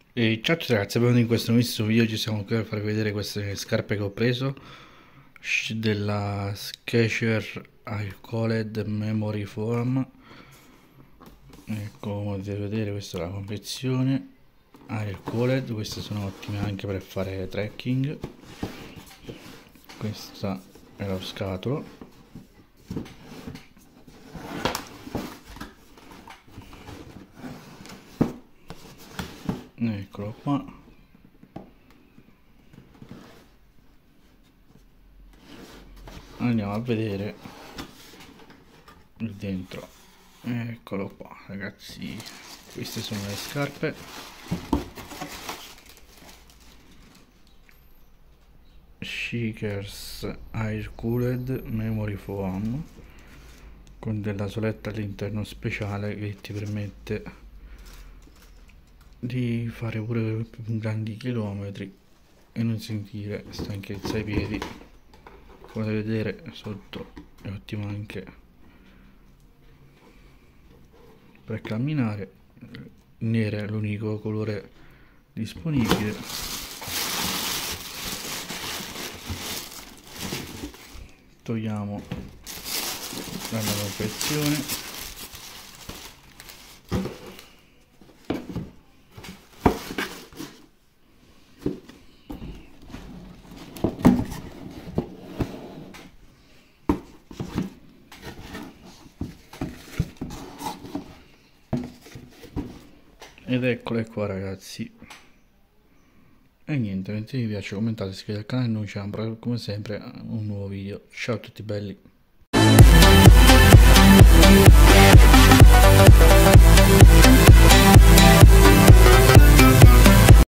E ciao a tutti ragazzi, benvenuti in questo nuovissimo video. Ci siamo qui per farvi vedere queste scarpe che ho preso della Skechers Aircooled Memory Foam. Ecco, come potete vedere, questa è la confezione Aircooled. Queste sono ottime anche per fare trekking. Questa è lo scatolo. Eccolo qua. Andiamo a vedere il dentro. Eccolo qua ragazzi, queste sono le scarpe. Skechers Aircooled Memory Foam, con della soletta all'interno speciale che ti permette di fare pure più grandi chilometri e non sentire stanchezza ai piedi. Come potete vedere, sotto è ottimo anche per camminare. Nero è l'unico colore disponibile. Togliamo dalla confezione. Ed eccole qua ragazzi. E niente, se vi piace commentate, iscrivetevi al canale e noi ci vediamo come sempre a un nuovo video. Ciao a tutti belli.